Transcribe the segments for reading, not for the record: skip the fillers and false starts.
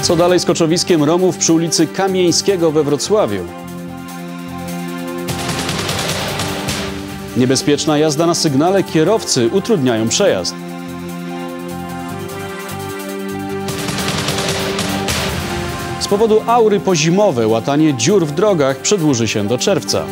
Co dalej z koczowiskiem Romów przy ulicy Kamieńskiego we Wrocławiu? Niebezpieczna jazda na sygnale, kierowcy utrudniają przejazd. Z powodu aury pozimowe łatanie dziur w drogach przedłuży się do czerwca.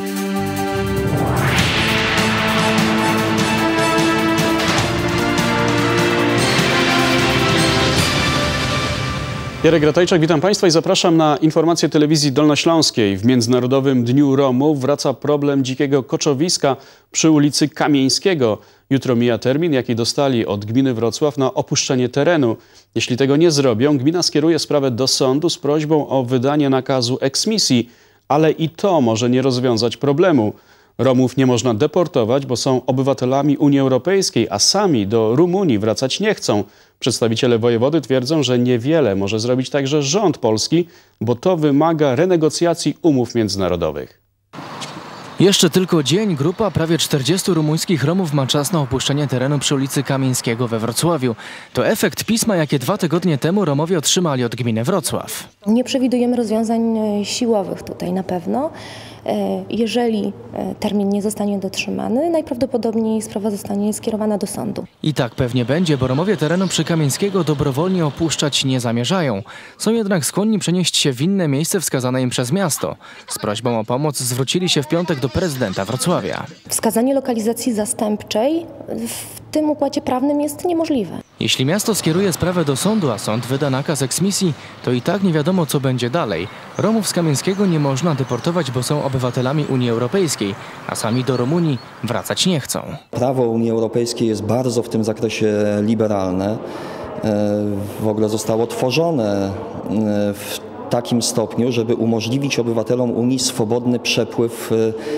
Jarek Ratajczak, witam Państwa i zapraszam na informacje telewizji dolnośląskiej. W Międzynarodowym Dniu Romów wraca problem dzikiego koczowiska przy ulicy Kamieńskiego. Jutro mija termin, jaki dostali od gminy Wrocław na opuszczenie terenu. Jeśli tego nie zrobią, gmina skieruje sprawę do sądu z prośbą o wydanie nakazu eksmisji, ale i to może nie rozwiązać problemu. Romów nie można deportować, bo są obywatelami Unii Europejskiej, a sami do Rumunii wracać nie chcą. Przedstawiciele wojewody twierdzą, że niewiele może zrobić także rząd polski, bo to wymaga renegocjacji umów międzynarodowych. Jeszcze tylko dzień, grupa prawie 40 rumuńskich Romów ma czas na opuszczenie terenu przy ulicy Kamieńskiego we Wrocławiu. To efekt pisma, jakie 2 tygodnie temu Romowie otrzymali od gminy Wrocław. Nie przewidujemy rozwiązań siłowych tutaj na pewno. Jeżeli termin nie zostanie dotrzymany, najprawdopodobniej sprawa zostanie skierowana do sądu. I tak pewnie będzie, bo Romowie terenu przy Kamieńskiego dobrowolnie opuszczać nie zamierzają. Są jednak skłonni przenieść się w inne miejsce wskazane im przez miasto. Z prośbą o pomoc zwrócili się w piątek do prezydenta Wrocławia. Wskazanie lokalizacji zastępczej w tym układzie prawnym jest niemożliwe. Jeśli miasto skieruje sprawę do sądu, a sąd wyda nakaz eksmisji, to i tak nie wiadomo, co będzie dalej. Romów z Kamieńskiego nie można deportować, bo są obywatelami Unii Europejskiej, a sami do Rumunii wracać nie chcą. Prawo Unii Europejskiej jest bardzo w tym zakresie liberalne. W ogóle zostało tworzone w takim stopniu, żeby umożliwić obywatelom Unii swobodny przepływ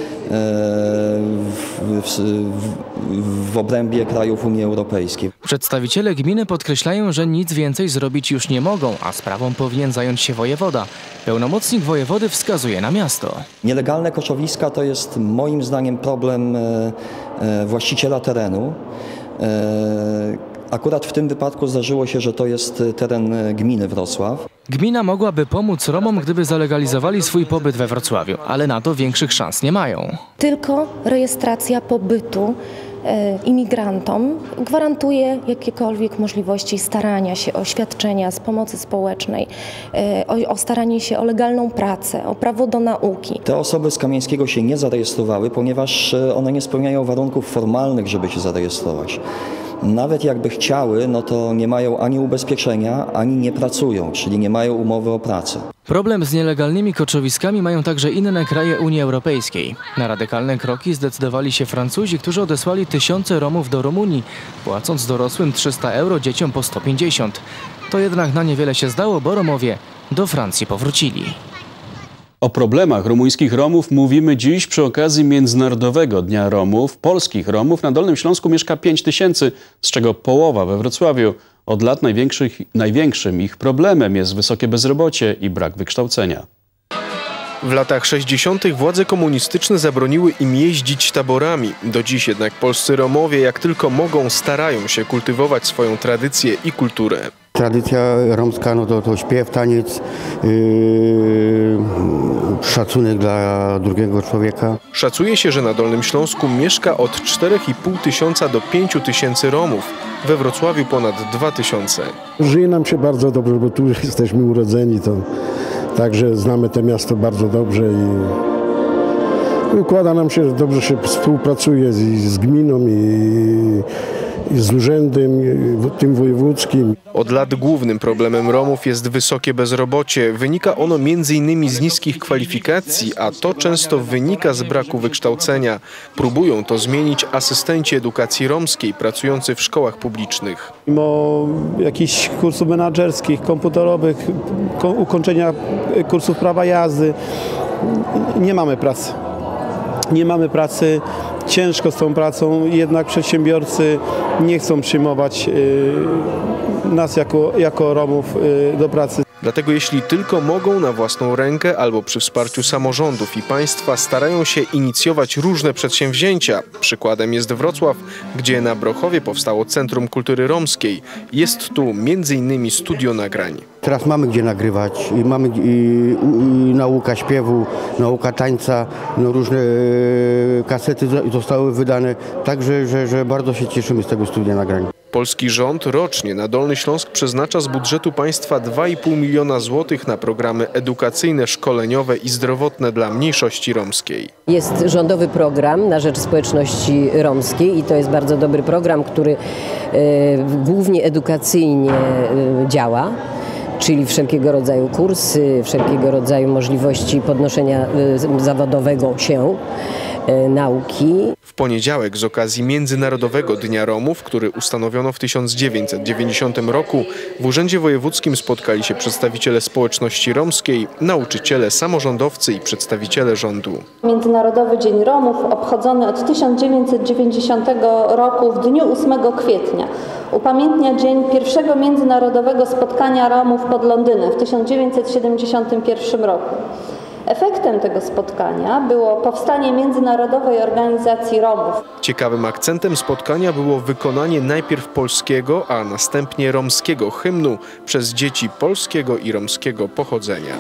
w obrębie krajów Unii Europejskiej. Przedstawiciele gminy podkreślają, że nic więcej zrobić już nie mogą, a sprawą powinien zająć się wojewoda. Pełnomocnik wojewody wskazuje na miasto. Nielegalne koczowiska to jest moim zdaniem problem właściciela terenu. Akurat w tym wypadku zdarzyło się, że to jest teren gminy Wrocław. Gmina mogłaby pomóc Romom, gdyby zalegalizowali swój pobyt we Wrocławiu, ale na to większych szans nie mają. Tylko rejestracja pobytu imigrantom gwarantuje jakiekolwiek możliwości starania się o świadczenia z pomocy społecznej, o staranie się o legalną pracę, o prawo do nauki. Te osoby z Kamieńskiego się nie zarejestrowały, ponieważ one nie spełniają warunków formalnych, żeby się zarejestrować. Nawet jakby chciały, no to nie mają ani ubezpieczenia, ani nie pracują, czyli nie mają umowy o pracę. Problem z nielegalnymi koczowiskami mają także inne kraje Unii Europejskiej. Na radykalne kroki zdecydowali się Francuzi, którzy odesłali tysiące Romów do Rumunii, płacąc dorosłym 300 euro, dzieciom po 150. To jednak na niewiele się zdało, bo Romowie do Francji powrócili. O problemach rumuńskich Romów mówimy dziś przy okazji Międzynarodowego Dnia Romów. Polskich Romów na Dolnym Śląsku mieszka 5 tysięcy, z czego połowa we Wrocławiu. Od lat największym ich problemem jest wysokie bezrobocie i brak wykształcenia. W latach 60. władze komunistyczne zabroniły im jeździć taborami. Do dziś jednak polscy Romowie, jak tylko mogą, starają się kultywować swoją tradycję i kulturę. Tradycja romska no to śpiew, taniec, szacunek dla drugiego człowieka. Szacuje się, że na Dolnym Śląsku mieszka od 4,5 tysiąca do 5 tysięcy Romów. We Wrocławiu ponad 2 tysiące. Żyje nam się bardzo dobrze, bo tu jesteśmy urodzeni, to także znamy to miasto bardzo dobrze i układa nam się, dobrze się współpracuje z gminą i z urzędem, tym wojewódzkim. Od lat głównym problemem Romów jest wysokie bezrobocie. Wynika ono m.in. z niskich kwalifikacji, a to często wynika z braku wykształcenia. Próbują to zmienić asystenci edukacji romskiej pracujący w szkołach publicznych. Mimo jakichś kursów menadżerskich, komputerowych, ukończenia kursów prawa jazdy, nie mamy pracy. Nie mamy pracy, ciężko z tą pracą, jednak przedsiębiorcy nie chcą przyjmować nas jako Romów do pracy. Dlatego jeśli tylko mogą, na własną rękę albo przy wsparciu samorządów i państwa starają się inicjować różne przedsięwzięcia. Przykładem jest Wrocław, gdzie na Brochowie powstało Centrum Kultury Romskiej. Jest tu m.in. studio nagrań. Teraz mamy gdzie nagrywać i mamy nauka śpiewu, nauka tańca, no różne kasety zostały wydane, także że bardzo się cieszymy z tego studia nagrań. Polski rząd rocznie na Dolny Śląsk przeznacza z budżetu państwa 2,5 miliona złotych na programy edukacyjne, szkoleniowe i zdrowotne dla mniejszości romskiej. Jest rządowy program na rzecz społeczności romskiej i to jest bardzo dobry program, który głównie edukacyjnie działa. Czyli wszelkiego rodzaju kursy, wszelkiego rodzaju możliwości podnoszenia zawodowego się, nauki. W poniedziałek z okazji Międzynarodowego Dnia Romów, który ustanowiono w 1990 roku, w Urzędzie Wojewódzkim spotkali się przedstawiciele społeczności romskiej, nauczyciele, samorządowcy i przedstawiciele rządu. Międzynarodowy Dzień Romów obchodzony od 1990 roku w dniu 8 kwietnia. Upamiętnia dzień pierwszego międzynarodowego spotkania Romów pod Londynem w 1971 roku. Efektem tego spotkania było powstanie Międzynarodowej Organizacji Romów. Ciekawym akcentem spotkania było wykonanie najpierw polskiego, a następnie romskiego hymnu przez dzieci polskiego i romskiego pochodzenia.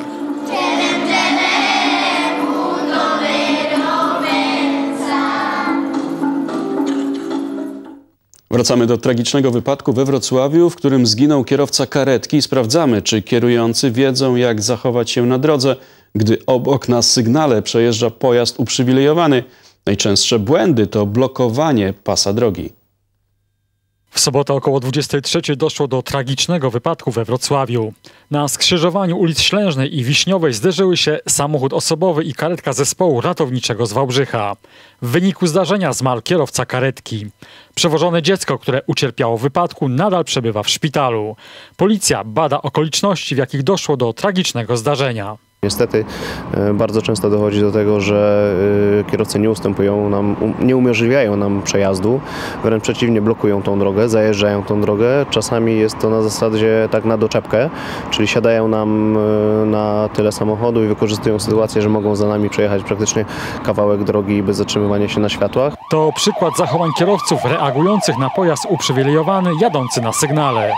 Wracamy do tragicznego wypadku we Wrocławiu, w którym zginął kierowca karetki. Sprawdzamy, czy kierujący wiedzą, jak zachować się na drodze, gdy obok na sygnale przejeżdża pojazd uprzywilejowany. Najczęstsze błędy to blokowanie pasa drogi. W sobotę około 23:00 doszło do tragicznego wypadku we Wrocławiu. Na skrzyżowaniu ulic Ślężnej i Wiśniowej zderzyły się samochód osobowy i karetka zespołu ratowniczego z Wałbrzycha. W wyniku zdarzenia zmarł kierowca karetki. Przewożone dziecko, które ucierpiało w wypadku, nadal przebywa w szpitalu. Policja bada okoliczności, w jakich doszło do tragicznego zdarzenia. Niestety bardzo często dochodzi do tego, że kierowcy nie ustępują nam, nie umożliwiają nam przejazdu, wręcz przeciwnie, blokują tą drogę, zajeżdżają tą drogę. Czasami jest to na zasadzie tak na doczepkę, czyli siadają nam na tyle samochodu i wykorzystują sytuację, że mogą za nami przejechać praktycznie kawałek drogi bez zatrzymywania się na światłach. To przykład zachowań kierowców reagujących na pojazd uprzywilejowany jadący na sygnale.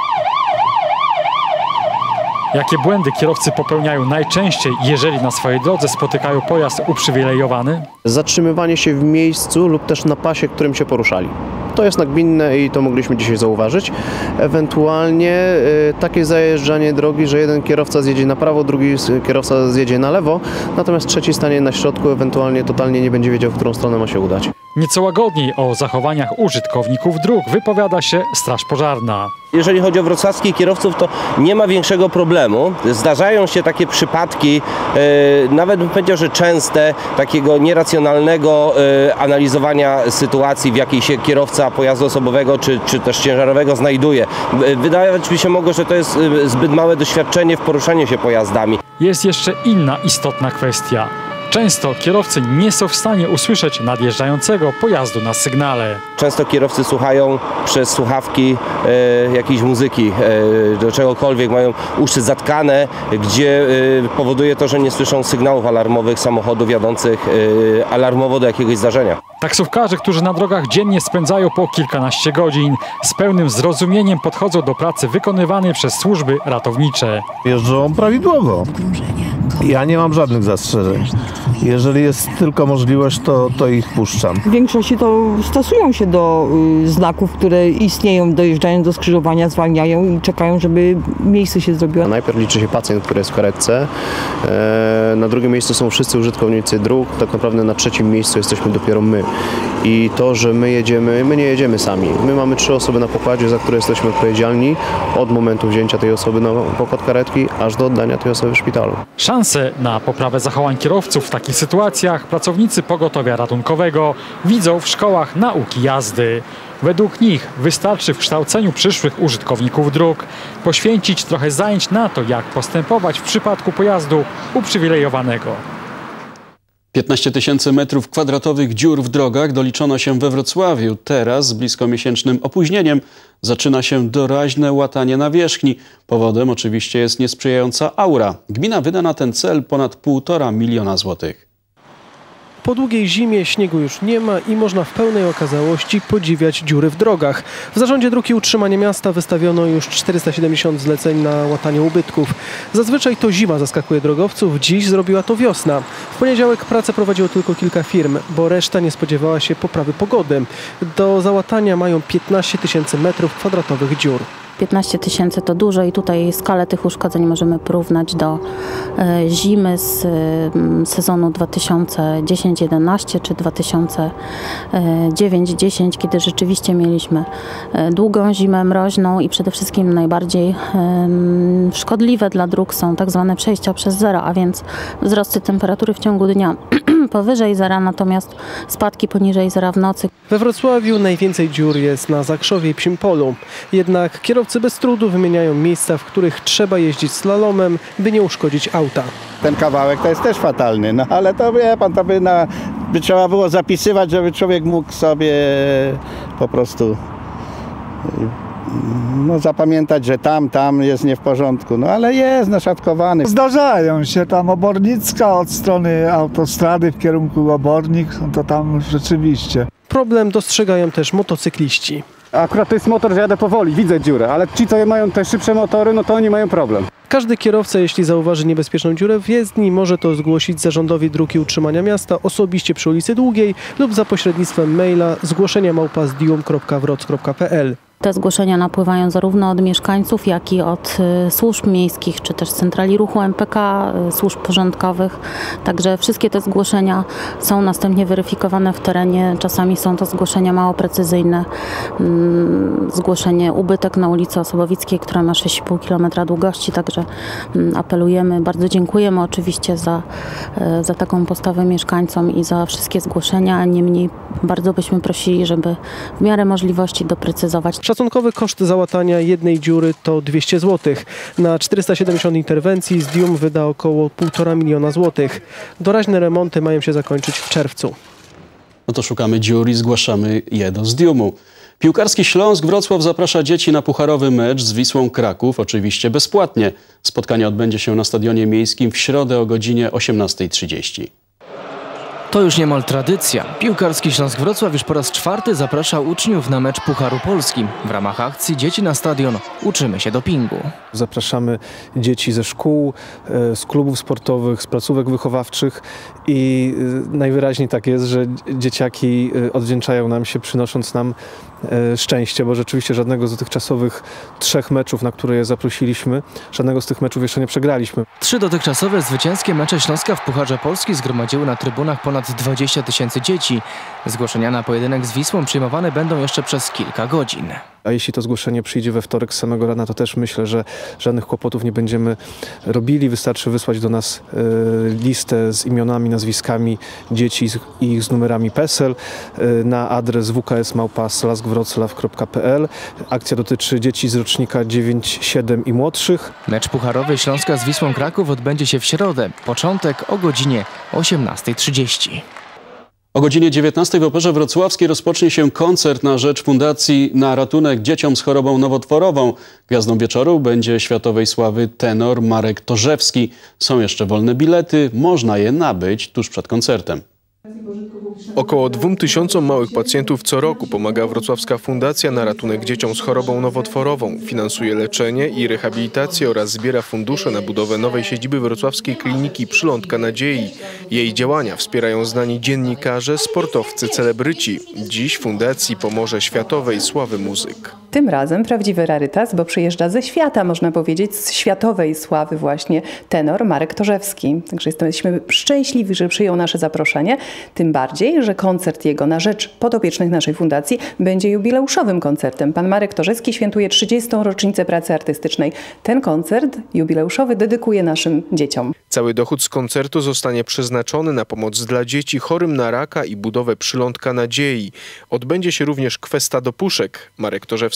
Jakie błędy kierowcy popełniają najczęściej, jeżeli na swojej drodze spotykają pojazd uprzywilejowany? Zatrzymywanie się w miejscu lub też na pasie, którym się poruszali. To jest nagminne i to mogliśmy dzisiaj zauważyć. Ewentualnie takie zajeżdżanie drogi, że jeden kierowca zjedzie na prawo, drugi kierowca zjedzie na lewo, natomiast trzeci stanie na środku, ewentualnie totalnie nie będzie wiedział, w którą stronę ma się udać. Nieco łagodniej o zachowaniach użytkowników dróg wypowiada się Straż Pożarna. Jeżeli chodzi o wrocławskich kierowców, to nie ma większego problemu. Zdarzają się takie przypadki, nawet bym powiedział, że częste, takiego nieracjonalnego analizowania sytuacji, w jakiej się kierowca pojazdu osobowego czy też ciężarowego znajduje. Wydawać mi się mogło, że to jest zbyt małe doświadczenie w poruszaniu się pojazdami. Jest jeszcze inna istotna kwestia. Często kierowcy nie są w stanie usłyszeć nadjeżdżającego pojazdu na sygnale. Często kierowcy słuchają przez słuchawki jakiejś muzyki, do czegokolwiek, mają uszy zatkane, gdzie powoduje to, że nie słyszą sygnałów alarmowych samochodów jadących alarmowo do jakiegoś zdarzenia. Taksówkarze, którzy na drogach dziennie spędzają po kilkanaście godzin, z pełnym zrozumieniem podchodzą do pracy wykonywanej przez służby ratownicze. Jeżdżą prawidłowo. Ja nie mam żadnych zastrzeżeń. Jeżeli jest tylko możliwość, to ich puszczam. W większości to stosują się do znaków, które istnieją, dojeżdżają do skrzyżowania, zwalniają i czekają, żeby miejsce się zrobiło. Najpierw liczy się pacjent, który jest w karetce. Na drugim miejscu są wszyscy użytkownicy dróg. Tak naprawdę na trzecim miejscu jesteśmy dopiero my. I to, że my nie jedziemy sami. My mamy 3 osoby na pokładzie, za które jesteśmy odpowiedzialni od momentu wzięcia tej osoby na pokład karetki, aż do oddania tej osoby w szpitalu. Szanse na poprawę zachowań kierowców w takich sytuacjach pracownicy pogotowia ratunkowego widzą w szkołach nauki jazdy. Według nich wystarczy w kształceniu przyszłych użytkowników dróg poświęcić trochę zajęć na to, jak postępować w przypadku pojazdu uprzywilejowanego. 15 000 metrów kwadratowych dziur w drogach doliczono się we Wrocławiu. Teraz, z bliskomiesięcznym opóźnieniem, zaczyna się doraźne łatanie nawierzchni. Powodem oczywiście jest niesprzyjająca aura. Gmina wyda na ten cel ponad 1,5 miliona złotych. Po długiej zimie śniegu już nie ma i można w pełnej okazałości podziwiać dziury w drogach. W Zarządzie Dróg i Utrzymania Miasta wystawiono już 470 zleceń na łatanie ubytków. Zazwyczaj to zima zaskakuje drogowców, dziś zrobiła to wiosna. W poniedziałek pracę prowadziło tylko kilka firm, bo reszta nie spodziewała się poprawy pogody. Do załatania mają 15 000 metrów kwadratowych dziur. 15 000 to dużo i tutaj skalę tych uszkodzeń możemy porównać do zimy z sezonu 2010-11 czy 2009-10, kiedy rzeczywiście mieliśmy długą zimę mroźną i przede wszystkim najbardziej szkodliwe dla dróg są tak zwane przejścia przez zero, a więc wzrosty temperatury w ciągu dnia powyżej zera, natomiast spadki poniżej zera w nocy. We Wrocławiu najwięcej dziur jest na Zakrzowie i Psim Polu. Jednak kierowcy bez trudu wymieniają miejsca, w których trzeba jeździć slalomem, by nie uszkodzić auta. Ten kawałek to jest też fatalny, no ale to wie pan, to by trzeba było zapisywać, żeby człowiek mógł sobie po prostu zapamiętać, że tam jest nie w porządku, no ale jest naszatkowany. Zdarzają się tam Obornicka od strony autostrady w kierunku Obornik, to tam rzeczywiście. Problem dostrzegają też motocykliści. Akurat to jest motor, że jadę powoli, widzę dziurę, ale ci, co mają te szybsze motory, no to oni mają problem. Każdy kierowca, jeśli zauważy niebezpieczną dziurę w jezdni, może to zgłosić Zarządowi Dróg i Utrzymania Miasta osobiście przy ulicy Długiej lub za pośrednictwem maila zgłoszenia@zdium.wroc.pl. Te zgłoszenia napływają zarówno od mieszkańców, jak i od służb miejskich, czy też centrali ruchu MPK, służb porządkowych. Także wszystkie te zgłoszenia są następnie weryfikowane w terenie. Czasami są to zgłoszenia mało precyzyjne. Zgłoszenie ubytek na ulicy Osobowickiej, która ma 6,5 km długości. Także apelujemy, bardzo dziękujemy oczywiście za taką postawę mieszkańcom i za wszystkie zgłoszenia. Niemniej bardzo byśmy prosili, żeby w miarę możliwości doprecyzować. Szacunkowy koszt załatania jednej dziury to 200 zł. Na 470 interwencji Zdium wyda około 1,5 miliona złotych. Doraźne remonty mają się zakończyć w czerwcu. No to szukamy dziur i zgłaszamy je do Zdiumu. Piłkarski Śląsk Wrocław zaprasza dzieci na pucharowy mecz z Wisłą Kraków, oczywiście bezpłatnie. Spotkanie odbędzie się na Stadionie Miejskim w środę o godzinie 18:30. To już niemal tradycja. Piłkarski Śląsk Wrocław już po raz 4 zaprasza uczniów na mecz Pucharu Polski. W ramach akcji Dzieci na stadion uczymy się dopingu. Zapraszamy dzieci ze szkół, z klubów sportowych, z placówek wychowawczych i najwyraźniej tak jest, że dzieciaki odwdzięczają nam się, przynosząc nam szczęście, bo rzeczywiście żadnego z dotychczasowych 3 meczów, na które je zaprosiliśmy, żadnego z tych meczów jeszcze nie przegraliśmy. 3 dotychczasowe zwycięskie mecze Śląska w Pucharze Polski zgromadziły na trybunach ponad 20 000 dzieci. Zgłoszenia na pojedynek z Wisłą przyjmowane będą jeszcze przez kilka godzin. A jeśli to zgłoszenie przyjdzie we wtorek z samego rana, to też myślę, że żadnych kłopotów nie będziemy robili. Wystarczy wysłać do nas listę z imionami, nazwiskami dzieci i ich z numerami PESEL na adres wks@slaskwroclaw.pl. Akcja dotyczy dzieci z rocznika 9, 7 i młodszych. Mecz pucharowy Śląska z Wisłą Kraków odbędzie się w środę. Początek o godzinie 18:30. O godzinie 19 w Operze Wrocławskiej rozpocznie się koncert na rzecz Fundacji na ratunek dzieciom z chorobą nowotworową. Gwiazdą wieczoru będzie światowej sławy tenor Marek Torzewski. Są jeszcze wolne bilety, można je nabyć tuż przed koncertem. Około 2000 małych pacjentów co roku pomaga Wrocławska Fundacja na ratunek dzieciom z chorobą nowotworową. Finansuje leczenie i rehabilitację oraz zbiera fundusze na budowę nowej siedziby wrocławskiej kliniki Przylądka Nadziei. Jej działania wspierają znani dziennikarze, sportowcy, celebryci. Dziś fundacji pomoże światowej sławy muzyk. Tym razem prawdziwy rarytas, bo przyjeżdża ze świata, można powiedzieć, z światowej sławy właśnie tenor Marek Torzewski. Także jesteśmy szczęśliwi, że przyjął nasze zaproszenie. Tym bardziej, że koncert jego na rzecz podopiecznych naszej fundacji będzie jubileuszowym koncertem. Pan Marek Torzewski świętuje 30. rocznicę pracy artystycznej. Ten koncert jubileuszowy dedykuje naszym dzieciom. Cały dochód z koncertu zostanie przeznaczony na pomoc dla dzieci chorym na raka i budowę Przylądka Nadziei. Odbędzie się również kwesta do puszek. Marek Torzewski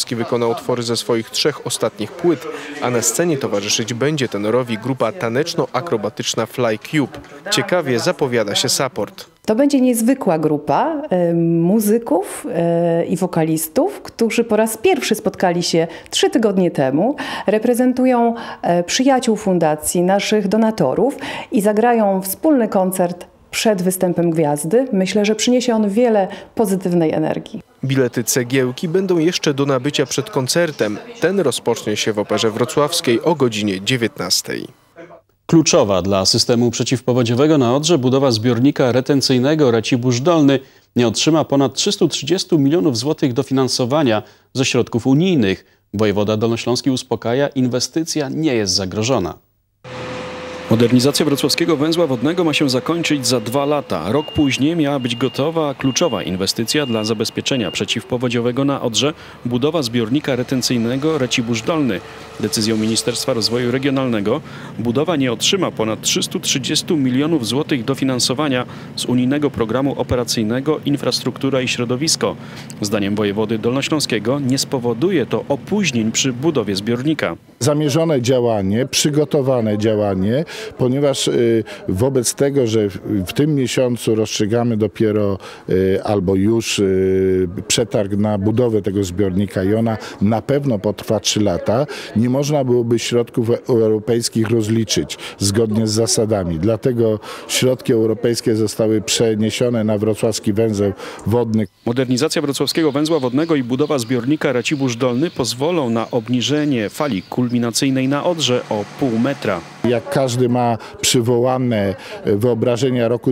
Wrocławski wykona utwory ze swoich 3 ostatnich płyt, a na scenie towarzyszyć będzie tenorowi grupa taneczno-akrobatyczna Fly Cube. Ciekawie zapowiada się support. To będzie niezwykła grupa muzyków i wokalistów, którzy po raz pierwszy spotkali się 3 tygodnie temu, reprezentują przyjaciół fundacji, naszych donatorów i zagrają wspólny koncert przed występem gwiazdy. Myślę, że przyniesie on wiele pozytywnej energii. Bilety Cegiełki będą jeszcze do nabycia przed koncertem. Ten rozpocznie się w Operze Wrocławskiej o godzinie 19. Kluczowa dla systemu przeciwpowodziowego na Odrze budowa zbiornika retencyjnego Racibórz Dolny nie otrzyma ponad 330 milionów złotych dofinansowania ze środków unijnych. Wojewoda dolnośląski uspokaja, inwestycja nie jest zagrożona. Modernizacja wrocławskiego węzła wodnego ma się zakończyć za 2 lata. Rok później miała być gotowa kluczowa inwestycja dla zabezpieczenia przeciwpowodziowego na Odrze, budowa zbiornika retencyjnego Racibórz Dolny. Decyzją Ministerstwa Rozwoju Regionalnego budowa nie otrzyma ponad 330 milionów złotych dofinansowania z unijnego programu operacyjnego Infrastruktura i Środowisko. Zdaniem wojewody dolnośląskiego nie spowoduje to opóźnień przy budowie zbiornika. Zamierzone działanie, przygotowane działanie, ponieważ wobec tego, że w tym miesiącu rozstrzygamy dopiero albo już przetarg na budowę tego zbiornika i ona na pewno potrwa 3 lata, nie można byłoby środków europejskich rozliczyć zgodnie z zasadami. Dlatego środki europejskie zostały przeniesione na wrocławski węzeł wodny. Modernizacja wrocławskiego węzła wodnego i budowa zbiornika Racibórz Dolny pozwolą na obniżenie fali kulminacyjnej na Odrze o pół metra. Jak każdy ma przywołane wyobrażenia roku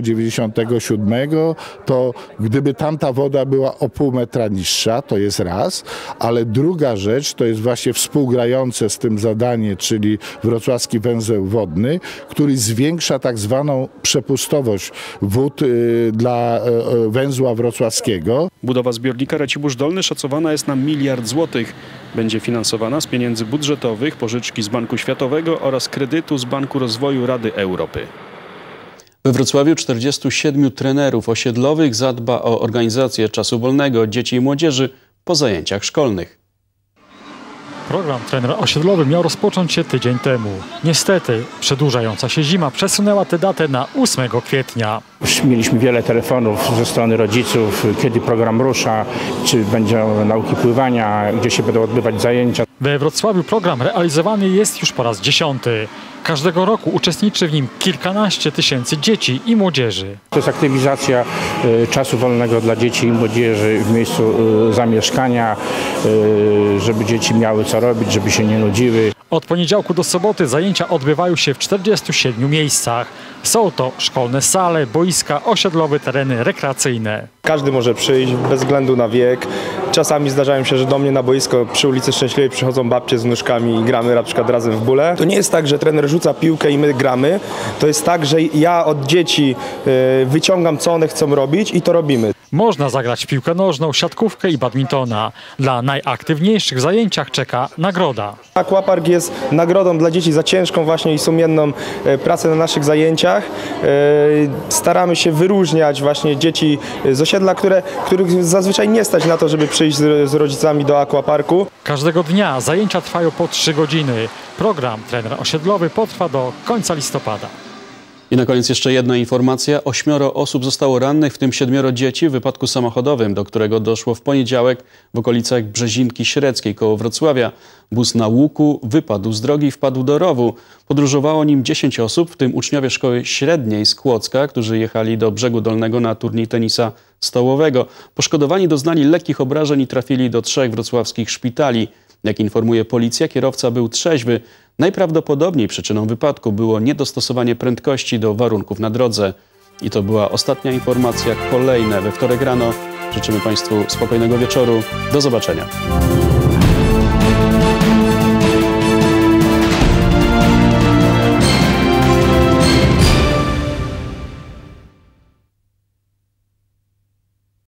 97, to gdyby tamta woda była o pół metra niższa, to jest raz, ale druga rzecz to jest właśnie współgrające z tym zadanie, czyli wrocławski węzeł wodny, który zwiększa tak zwaną przepustowość wód dla węzła wrocławskiego. Budowa zbiornika Racibórz Dolny szacowana jest na 1 miliard złotych. Będzie finansowana z pieniędzy budżetowych, pożyczki z Banku Światowego oraz kredytu z Banku Rozwoju Rady Europy. We Wrocławiu 47 trenerów osiedlowych zadba o organizację czasu wolnego dzieci i młodzieży po zajęciach szkolnych. Program Trener Osiedlowy miał rozpocząć się tydzień temu. Niestety przedłużająca się zima przesunęła tę datę na 8 kwietnia. Już mieliśmy wiele telefonów ze strony rodziców, kiedy program rusza, czy będą nauki pływania, gdzie się będą odbywać zajęcia. We Wrocławiu program realizowany jest już po raz 10. Każdego roku uczestniczy w nim kilkanaście tysięcy dzieci i młodzieży. To jest aktywizacja czasu wolnego dla dzieci i młodzieży w miejscu zamieszkania, żeby dzieci miały co robić, żeby się nie nudziły. Od poniedziałku do soboty zajęcia odbywają się w 47 miejscach. Są to szkolne sale, boiska, osiedlowe tereny rekreacyjne. Każdy może przyjść bez względu na wiek. Czasami zdarzają się, że do mnie na boisko przy ulicy Szczęśliwej przychodzą babcie z nóżkami i gramy na przykład razem w bóle. To nie jest tak, że trener rzuca piłkę i my gramy. To jest tak, że ja od dzieci wyciągam, co one chcą robić i to robimy. Można zagrać w piłkę nożną, siatkówkę i badmintona. Dla najaktywniejszych w zajęciach czeka nagroda. Aquapark jest nagrodą dla dzieci za ciężką właśnie i sumienną pracę na naszych zajęciach. Staramy się wyróżniać właśnie dzieci z osiedla, których zazwyczaj nie stać na to, żeby przyjść z rodzicami do aquaparku. Każdego dnia zajęcia trwają po 3 godziny. Program Trener Osiedlowy potrwa do końca listopada. I na koniec jeszcze jedna informacja. 8 osób zostało rannych, w tym 7 dzieci w wypadku samochodowym, do którego doszło w poniedziałek w okolicach Brzezinki Średzkiej koło Wrocławia. Bus na łuku wypadł z drogi i wpadł do rowu. Podróżowało nim 10 osób, w tym uczniowie szkoły średniej z Kłodzka, którzy jechali do Brzegu Dolnego na turniej tenisa stołowego. Poszkodowani doznali lekkich obrażeń i trafili do 3 wrocławskich szpitali. Jak informuje policja, kierowca był trzeźwy. Najprawdopodobniej przyczyną wypadku było niedostosowanie prędkości do warunków na drodze. I to była ostatnia informacja, kolejne we wtorek rano. Życzymy Państwu spokojnego wieczoru. Do zobaczenia.